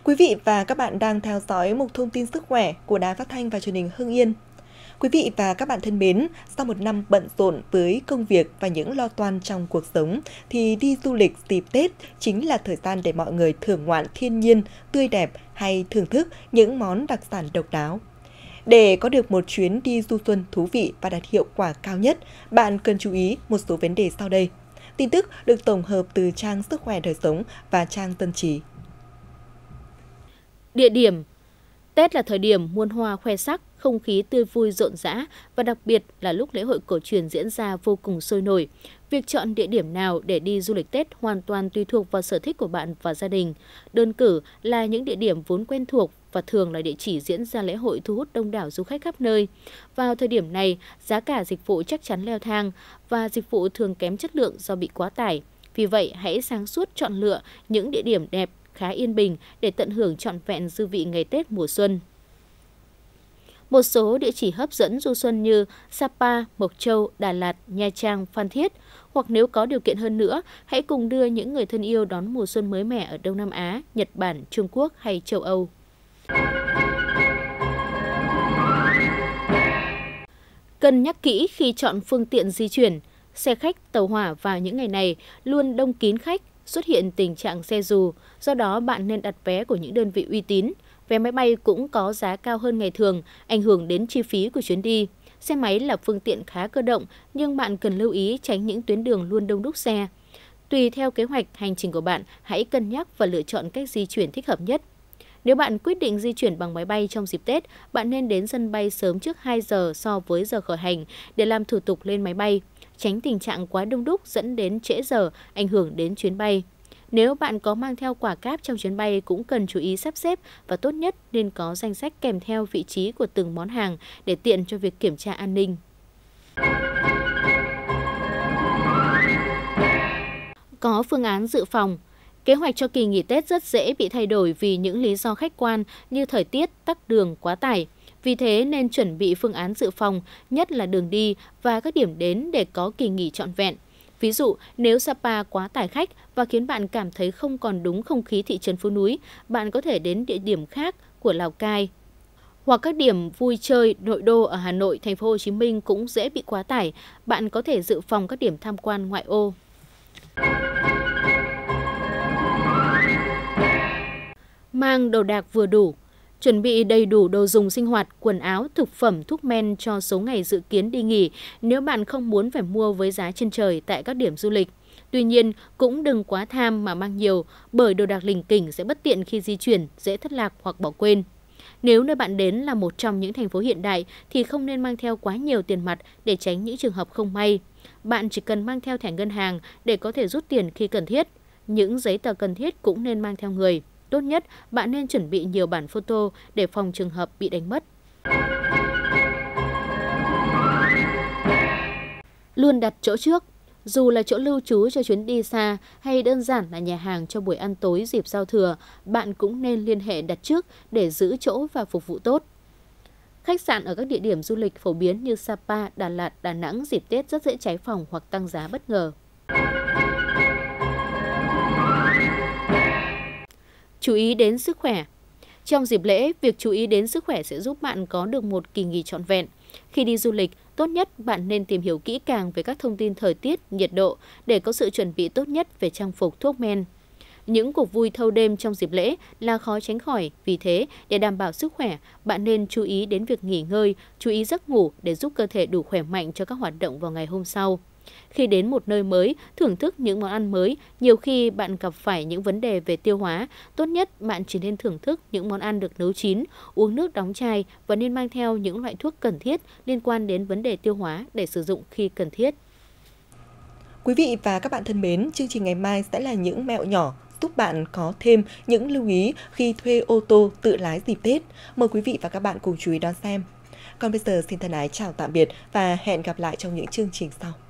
Quý vị và các bạn đang theo dõi mục thông tin sức khỏe của Đài Phát thanh và Truyền hình Hưng Yên. Quý vị và các bạn thân mến, sau một năm bận rộn với công việc và những lo toan trong cuộc sống, thì đi du lịch dịp Tết chính là thời gian để mọi người thưởng ngoạn thiên nhiên, tươi đẹp hay thưởng thức những món đặc sản độc đáo. Để có được một chuyến đi du xuân thú vị và đạt hiệu quả cao nhất, bạn cần chú ý một số vấn đề sau đây. Tin tức được tổng hợp từ trang Sức khỏe đời sống và trang Dân trí. Địa điểm. Tết là thời điểm muôn hoa khoe sắc, không khí tươi vui rộn rã và đặc biệt là lúc lễ hội cổ truyền diễn ra vô cùng sôi nổi. Việc chọn địa điểm nào để đi du lịch Tết hoàn toàn tùy thuộc vào sở thích của bạn và gia đình. Đơn cử là những địa điểm vốn quen thuộc và thường là địa chỉ diễn ra lễ hội thu hút đông đảo du khách khắp nơi. Vào thời điểm này, giá cả dịch vụ chắc chắn leo thang và dịch vụ thường kém chất lượng do bị quá tải. Vì vậy, hãy sáng suốt chọn lựa những địa điểm đẹp, khá yên bình để tận hưởng trọn vẹn dư vị ngày Tết mùa xuân. Một số địa chỉ hấp dẫn du xuân như Sapa, Mộc Châu, Đà Lạt, Nha Trang, Phan Thiết, hoặc nếu có điều kiện hơn nữa, hãy cùng đưa những người thân yêu đón mùa xuân mới mẻ ở Đông Nam Á, Nhật Bản, Trung Quốc hay châu Âu. Cân nhắc kỹ khi chọn phương tiện di chuyển. Xe khách, tàu hỏa vào những ngày này luôn đông kín khách, xuất hiện tình trạng xe dù, do đó bạn nên đặt vé của những đơn vị uy tín. Vé máy bay cũng có giá cao hơn ngày thường, ảnh hưởng đến chi phí của chuyến đi. Xe máy là phương tiện khá cơ động, nhưng bạn cần lưu ý tránh những tuyến đường luôn đông đúc xe. Tùy theo kế hoạch hành trình của bạn, hãy cân nhắc và lựa chọn cách di chuyển thích hợp nhất. Nếu bạn quyết định di chuyển bằng máy bay trong dịp Tết, bạn nên đến sân bay sớm trước 2 giờ so với giờ khởi hành để làm thủ tục lên máy bay, tránh tình trạng quá đông đúc dẫn đến trễ giờ, ảnh hưởng đến chuyến bay. Nếu bạn có mang theo quả cáp trong chuyến bay cũng cần chú ý sắp xếp và tốt nhất nên có danh sách kèm theo vị trí của từng món hàng để tiện cho việc kiểm tra an ninh. Có phương án dự phòng. Kế hoạch cho kỳ nghỉ Tết rất dễ bị thay đổi vì những lý do khách quan như thời tiết, tắc đường, quá tải. Vì thế nên chuẩn bị phương án dự phòng, nhất là đường đi và các điểm đến để có kỳ nghỉ trọn vẹn. Ví dụ, nếu Sapa quá tải khách và khiến bạn cảm thấy không còn đúng không khí thị trấn phố núi, bạn có thể đến địa điểm khác của Lào Cai. Hoặc các điểm vui chơi nội đô ở Hà Nội, Thành phố Hồ Chí Minh cũng dễ bị quá tải, bạn có thể dự phòng các điểm tham quan ngoại ô. Mang đồ đạc vừa đủ. Chuẩn bị đầy đủ đồ dùng sinh hoạt, quần áo, thực phẩm, thuốc men cho số ngày dự kiến đi nghỉ nếu bạn không muốn phải mua với giá trên trời tại các điểm du lịch. Tuy nhiên, cũng đừng quá tham mà mang nhiều, bởi đồ đạc lỉnh kỉnh sẽ bất tiện khi di chuyển, dễ thất lạc hoặc bỏ quên. Nếu nơi bạn đến là một trong những thành phố hiện đại thì không nên mang theo quá nhiều tiền mặt để tránh những trường hợp không may. Bạn chỉ cần mang theo thẻ ngân hàng để có thể rút tiền khi cần thiết. Những giấy tờ cần thiết cũng nên mang theo người. Tốt nhất, bạn nên chuẩn bị nhiều bản photo để phòng trường hợp bị đánh mất. Luôn đặt chỗ trước. Dù là chỗ lưu trú cho chuyến đi xa hay đơn giản là nhà hàng cho buổi ăn tối dịp giao thừa, bạn cũng nên liên hệ đặt trước để giữ chỗ và phục vụ tốt. Khách sạn ở các địa điểm du lịch phổ biến như Sapa, Đà Lạt, Đà Nẵng dịp Tết rất dễ cháy phòng hoặc tăng giá bất ngờ. Chú ý đến sức khỏe. Trong dịp lễ, việc chú ý đến sức khỏe sẽ giúp bạn có được một kỳ nghỉ trọn vẹn. Khi đi du lịch, tốt nhất bạn nên tìm hiểu kỹ càng về các thông tin thời tiết, nhiệt độ để có sự chuẩn bị tốt nhất về trang phục, thuốc men. Những cuộc vui thâu đêm trong dịp lễ là khó tránh khỏi, vì thế để đảm bảo sức khỏe, bạn nên chú ý đến việc nghỉ ngơi, chú ý giấc ngủ để giúp cơ thể đủ khỏe mạnh cho các hoạt động vào ngày hôm sau. Khi đến một nơi mới, thưởng thức những món ăn mới, nhiều khi bạn gặp phải những vấn đề về tiêu hóa. Tốt nhất bạn chỉ nên thưởng thức những món ăn được nấu chín, uống nước đóng chai và nên mang theo những loại thuốc cần thiết liên quan đến vấn đề tiêu hóa để sử dụng khi cần thiết. Quý vị và các bạn thân mến, chương trình ngày mai sẽ là những mẹo nhỏ giúp bạn có thêm những lưu ý khi thuê ô tô tự lái dịp Tết. Mời quý vị và các bạn cùng chú ý đón xem. Còn bây giờ xin thân ái chào tạm biệt và hẹn gặp lại trong những chương trình sau.